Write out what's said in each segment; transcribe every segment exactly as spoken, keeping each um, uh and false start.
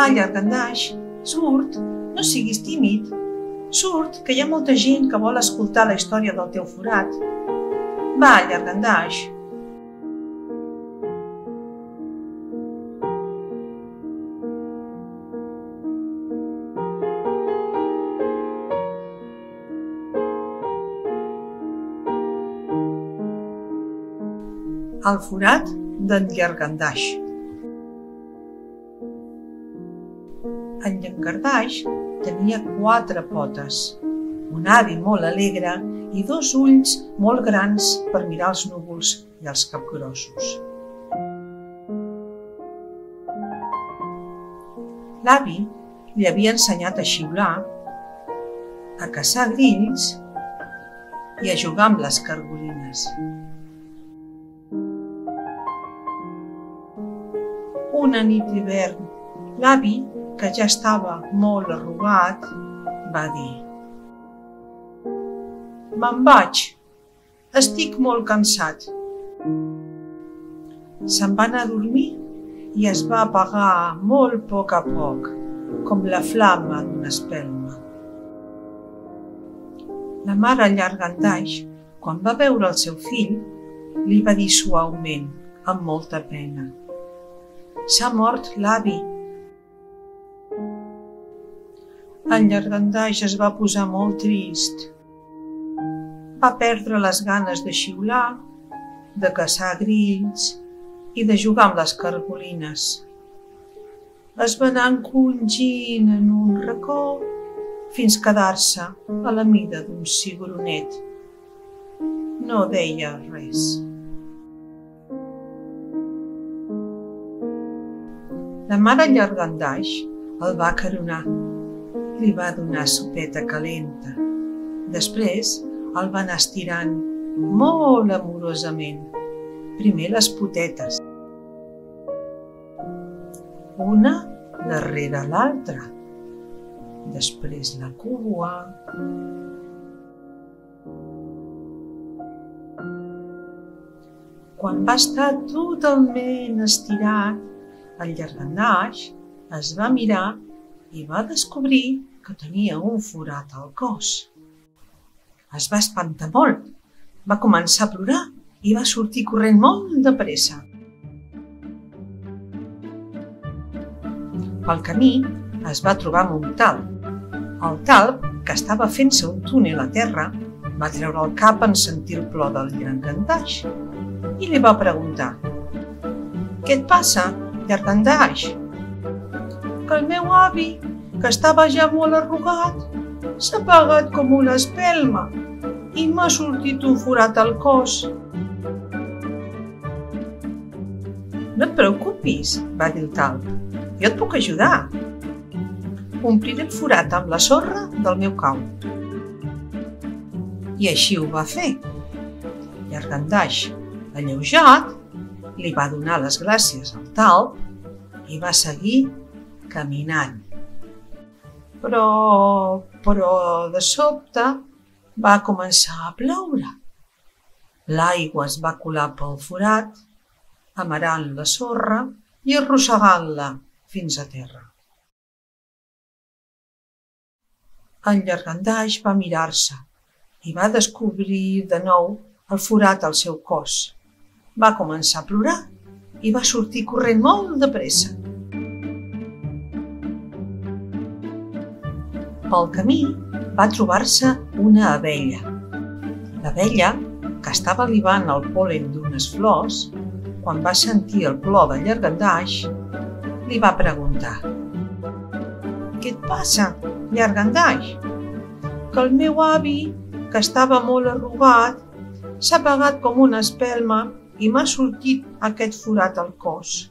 Va, llangardaix, surt, no siguis tímid. Surt, que hi ha molta gent que vol escoltar la història del teu forat. Va, llangardaix. El forat d'en Llangardaix. En Llangardaix tenia quatre potes, un avi molt alegre i dos ulls molt grans per mirar els núvols i els capgrossos. L'avi li havia ensenyat a xiular, a caçar grills i a jugar amb les cargolines. Una nit d'hivern, l'avi, que ja estava molt arrugat, va dir: «Me'n vaig, estic molt cansat». Se'n va anar a dormir i es va apagar molt a poc a poc, com la flama d'una espelma. La mare Llangardaix, quan va veure el seu fill, li va dir suaument, amb molta pena: «S'ha mort l'avi». En Llangardaix es va posar molt trist. Va perdre les ganes de xiular, de caçar grills i de jugar amb les cargolines. Es va anar encongint en un racó fins quedar-se a la mida d'un cigronet. No deia res. La mare Llangardaix el va acaronar, li va donar sopeta calenta. Després el va anar estirant molt amorosament, primer les potetes, una darrere l'altra, després la cua. Quan va estar totalment estirat, el Llangardaix es va mirar i va descobrir que tenia un forat al cos. Es va espantar molt, va començar a plorar i va sortir corrent molt de pressa. Pel camí es va trobar amb un talp. El talp, que estava fent-se un túnel a terra, va treure el cap en sentir el plor del Llangardaix i li va preguntar: «Què et passa, Llangardaix?» «Que el meu avi, que estava ja molt arrugat, s'ha apagat com una espelma i m'ha sortit un forat al cos». «No et preocupis», va dir el talp, «jo et puc ajudar. Ompliré el forat amb la sorra del meu cau». I així ho va fer. Llangardaix, alleujat, li va donar les gràcies al talp i va seguir caminant. Però, però de sobte va començar a ploure. L'aigua es va colar pel forat, amarant la sorra i arrossegant-la fins a terra. En Llangardaix va mirar-se i va descobrir de nou el forat al seu cos. Va començar a plorar i va sortir corrent molt de pressa. Pel camí va trobar-se una abella. L'abella, que estava libant el pol·len d'unes flors, quan va sentir el plor de Llangardaix, li va preguntar: «Què et passa, Llangardaix?» «Que el meu avi, que estava molt arrugat, s'ha apagat com una espelma i m'ha sortit aquest forat al cos».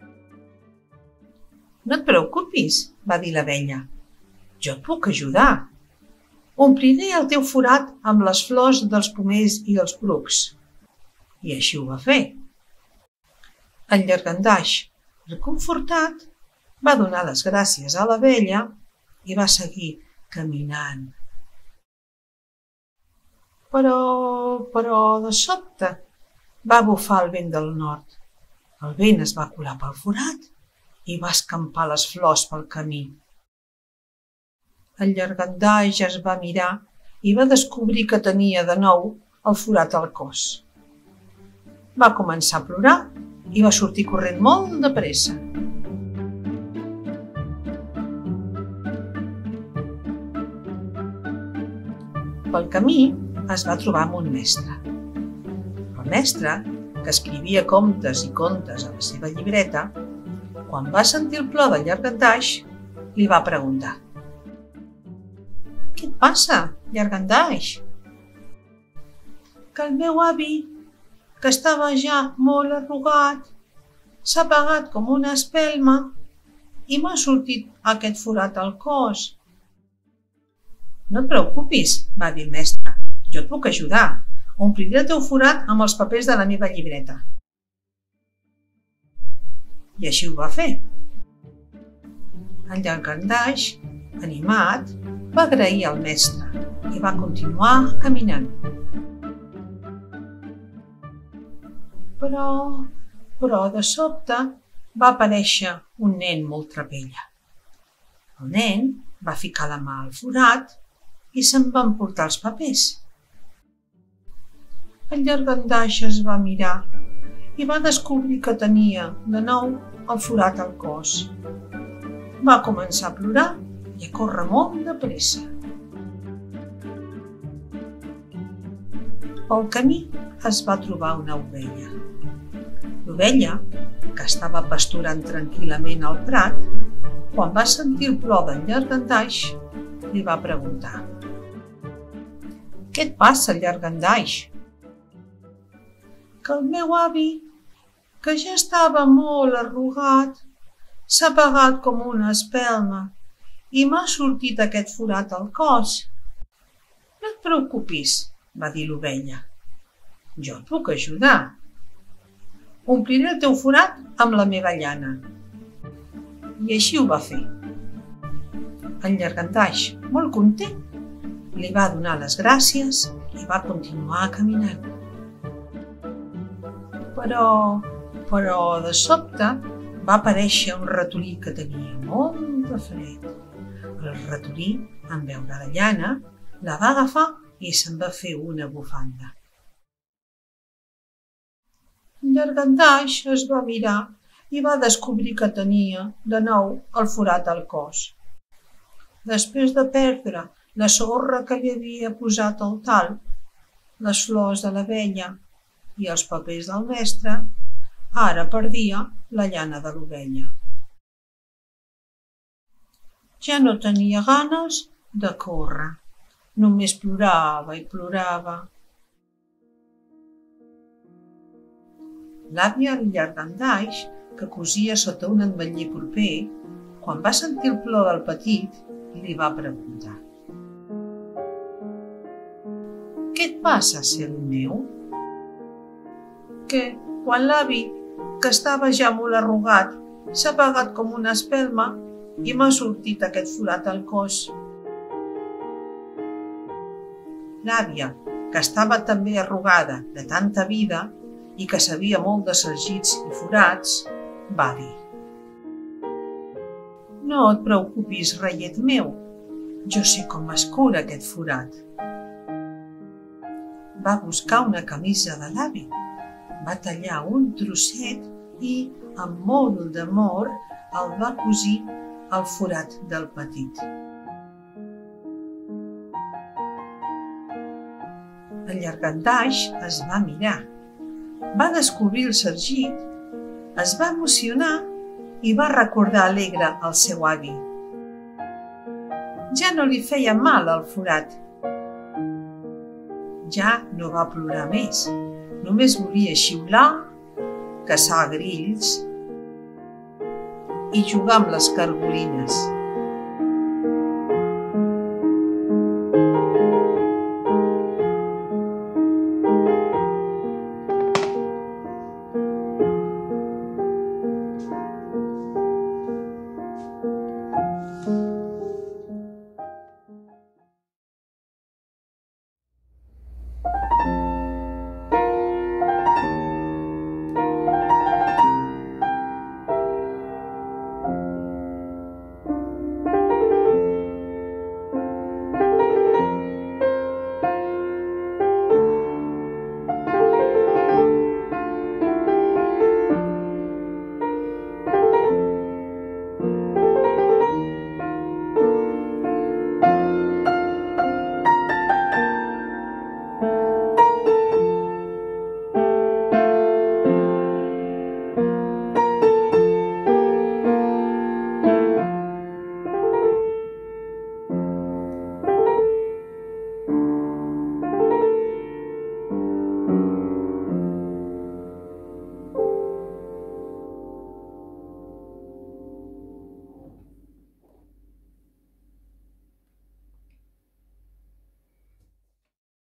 «No et preocupis», va dir l'abella, «jo et puc ajudar. Ompliré el teu forat amb les flors dels pomers i els brucs». I així ho va fer. En Llangardaix, reconfortat, va donar les gràcies a l'abella i va seguir caminant. Però, però, de sobte, va bufar el vent del nord. El vent es va colar pel forat i va escampar les flors pel camí. El llangardaix es va mirar i va descobrir que tenia de nou el forat al cos. Va començar a plorar i va sortir corrent molt de pressa. Pel camí es va trobar amb un mestre. El mestre, que escrivia contes i contes a la seva llibreta, quan va sentir el plor del llangardaix, li va preguntar: «Què et passa, llangardaix?» «Que el meu avi, que estava ja molt arrugat, s'ha apagat com una espelma i m'ha sortit aquest forat al cos». «No et preocupis», va dir el mestre, «jo et puc ajudar. Ompliré el teu forat amb els papers de la meva llibreta». I així ho va fer. El llangardaix, animat, va agrair al mestre i va continuar caminant. Però, però de sobte va aparèixer un nen molt trapella. El nen va ficar la mà al forat i se'n va emportar els papers. El llangardaix es va mirar i va descobrir que tenia de nou el forat al cos. Va començar a plorar i a córrer molt de pressa. Pel camí es va trobar una ovella. L'ovella, que estava pasturant tranquil·lament al prat, quan va sentir el plor del llangardaix, li va preguntar: «Què et passa, llangardaix?» «Que el meu avi, que ja estava molt arrugat, s'ha apagat com una espelma i m'ha sortit aquest forat al cos». «No et preocupis», va dir l'ovella, «jo et puc ajudar. Ompliré el teu forat amb la meva llana». I així ho va fer. El llangardaix, molt content, li va donar les gràcies i va continuar caminant. Però, però de sobte va aparèixer un ratolí que tenia molt de fred. El ratolí, en veure la llana, la va agafar i se'n va fer una bufanda. El llangardaix es va mirar i va descobrir que tenia de nou el forat al cos. Després de perdre la sorra que li havia posat al talp, les flors de l'abella i els papers del mestre, ara perdia la llana de l'ovella. Ja no tenia ganes de córrer, només plorava i plorava. L'àvia del llangardaix, que cosia sota un ametller proper, quan va sentir el plor del petit, li va preguntar: «Què et passa, cel meu?» «Que, quan l'avi, que estava ja molt arrugat, s'ha apagat com una espelma i m'ha sortit aquest forat al cos». L'àvia, que estava també arrugada de tanta vida i que sabia molt de sargits i forats, va dir: «No et preocupis, reiet meu, jo sé com es cura aquest forat». Va buscar una camisa de l'avi, va tallar un trosset i, amb molt d'amor, el va cosir al forat del petit. El llangardaix es va mirar, va descobrir el sargit, es va emocionar i va recordar alegre el seu avi. Ja no li feia mal el forat. Ja no va plorar més, només volia xiular, caçar grills i jugar amb les cargolines.